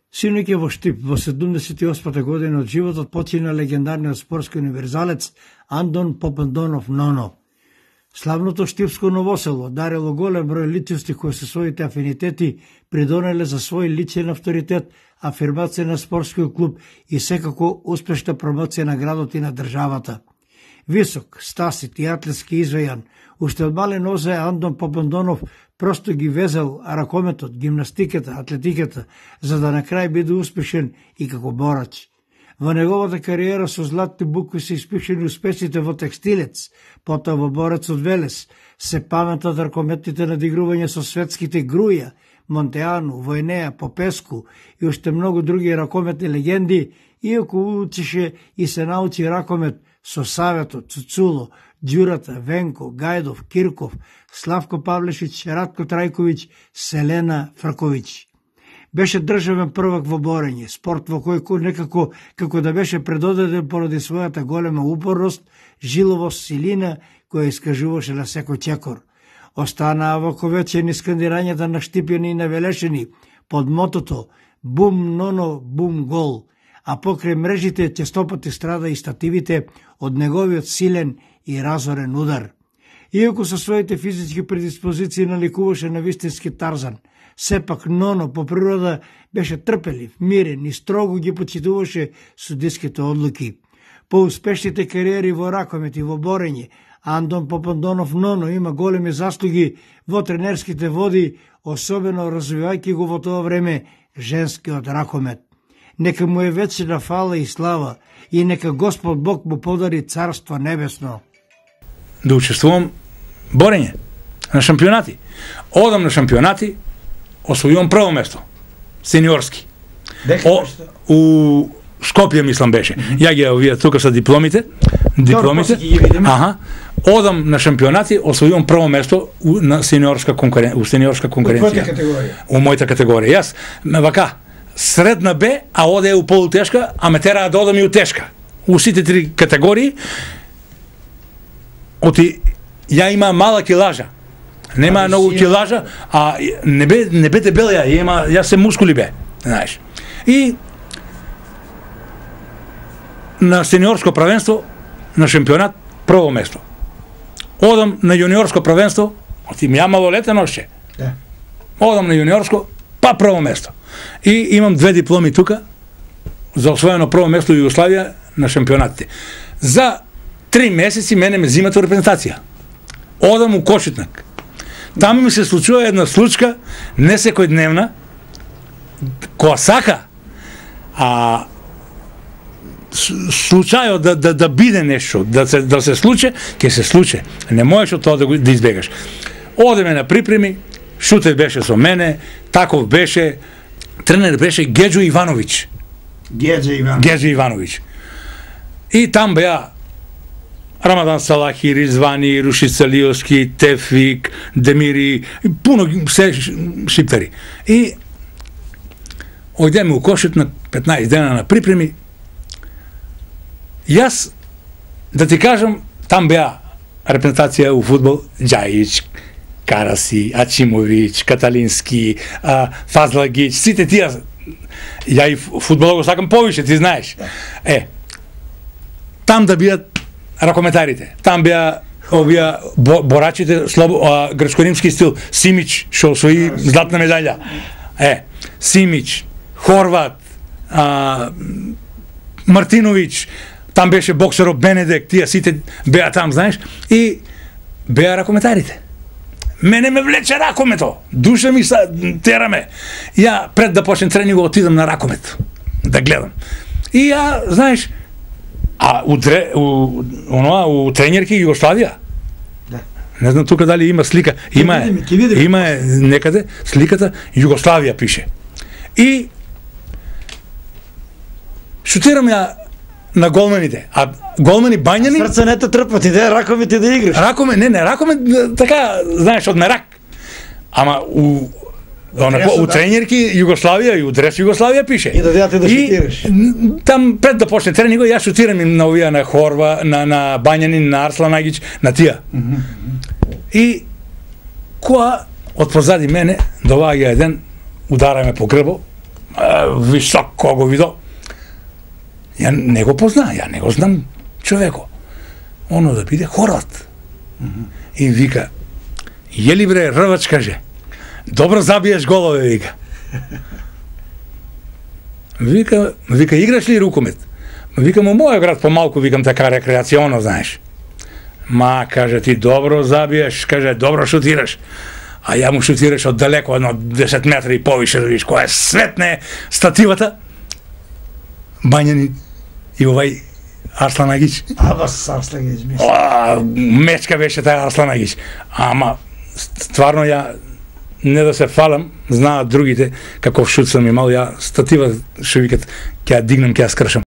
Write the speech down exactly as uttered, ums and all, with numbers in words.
Синоќа во Штип, во седумдесет и осма година од животот почина легендарниот спортски универзалец Андон Попандонов Ноно. Славното штипско новосело дарило голем број личности кои со своите афинитети придонеле за свој личен авторитет, афирмација на спортскиот клуб и секако успешна промоција на градот и на државата. Висок, стасит и атлетски извејан, уште од мален озе Андон Попандонов просто ги везел ракометот, гимнастиката, атлетиката, за да на крај биде успешен и како борач. Во неговата кариера со златни букви се испишени успесите во текстилец, потоа во борецот Велес, се паметат ракометните надигрувања со светските Груја, Монтеану, Војнеја, Попеску и уште многу други ракометни легенди, иако учише и се научи ракомет со Саветот, Цуцуло, Ѓурата, Венко, Гајдов, Кирков, Славко Павлешич, Радко Трајковиќ, Селена Фрковиќ. Беше државен првак во борење, спорт во кој некако како да беше предодеден поради својата голема упорност, жиловост, силина која искажуваше на секој чекор. Останаа вековечени скандирањата на Штипјани и на Велешени под мотото «Бум, ноно, бум, гол», а покрај мрежите честопати страда и стативите од неговиот силен и разорен удар. Иако со своите физички предиспозиции наликуваше на вистински Тарзан, сепак Ноно по природа беше трпелив, мирен и строго ги почитуваше судиските одлуки. По успешните кариери во ракомет и во борење, Андон Попандонов Ноно има големи заслуги во тренерските води, особено развивајќи го во тоа време женскиот ракомет. Нека му е вечна фала и слава и нека Господ Бог му подари царство небесно. Да учествувам борење на шампионати. Одам на шампионати, освојувам прво место, сениорски. О, у Скопје мислам беше. Mm -hmm. Ја ги овие тука са дипломите, дипломите. Аха. Одам на шампионати, освојувам прво место на сениорска конкуренција, у сениорска конкуренција. У мојата категорија. Јас вака средна Б, а оде у полутешка, а ме тераа да одам и у тешка. У сите три категории. Оти ја има мала килажа. Нема многу килажа, а не бе не бе дебел ја, има ја се мускули бе, знаеш. И на сениорско правенство, на шампионат, прво место. Одам на јуниорско правенство, оти ја малолетен още. Да. Одам на јуниорско, па прво место. И имам две дипломи тука за освоено прво место во Југославија на шампионатите. За три месеци мене ме зимат во репрезентација. Одам у Кошетнак. Таму ми се случува една случка, не секојдневна, која сака, а случајот да, да, да биде нешто, да се, да се случи, ќе се случи. Не можеш од тоа да, да избегаш. Одеме на припреми, Шутев беше со мене, таков беше, тренер беше Геджо Ивановиќ. Геджо Ивановиќ. Геджо Ивановиќ. И там беа Рамадан Салахи, Ризвани, Рушица Лиоски, Тефик, Демири, пуно се шиптари. И ојдеме у Кошет на петнаесет дена на припреми. Јас, да ти кажам, там беа репрезентација у фудбал, Ѓајич, Караси, Ачимовиќ, Каталински, а, Фазлагиќ, сите тие. Ја и фудбалот го сакам повише, ти знаеш. Е, там да биат ракометарите, там беа овие борачите, грчко-римски стил, Симич, што освои златна медаља. Е, Симич, Хорват, а, Мартиновиќ, там беше боксерот Бенедек, тие сите беа там, знаеш, и беа ракометарите. Мене ме влече ракомето, душа ми са тераме. Ја пред да почнем тренинг отидам на ракомет, да гледам. И ја, знаеш, а у, дре, у, онова, у тренерки Југославија, да. Не знам тука дали има слика, има е, има е некаде сликата, Југославија пише. И шутирам ја на голманите, а голмани Бањани... Срце не те трпат, иде ракомите да играш. Ракоме, не, не, ракоме, така, знаеш, од мерак. Ама у Онако, у тренерки Југославија и у дрес Југославија пише. И да дадете да шутираш. Там пред да почне тренинг, јас шутирам им на овие на Хорва, на на Бањанин, на Арслан Агиќ, на тија. Mm -hmm. И која од позади мене доваѓа еден, удара ме по грбо, високо го видел. Ја не го познаа, ја не го знам човеко. Оно да биде хорват. И вика, ели бре, рвач, каже, добро забиеш голове, вика. Вика, вика, играш ли рукомет? Викам, у мојот град помалку, викам, така рекреационо, знаеш. Ма, каже, ти добро забиеш, каже, добро шутираш. А ја му шутираш од далеко, едно десет метри и повише, да видиш, која светне стативата. Бањани и овај Арслан Агич. А, бас Арслан Агич, мисля. Мечка беше тај Арслан Агич. Ама, стварно ја, не да се фалам, знаат другите каков шут сум имал, ја статива, што викат, ќе ја дигнам, ќе ја скршам.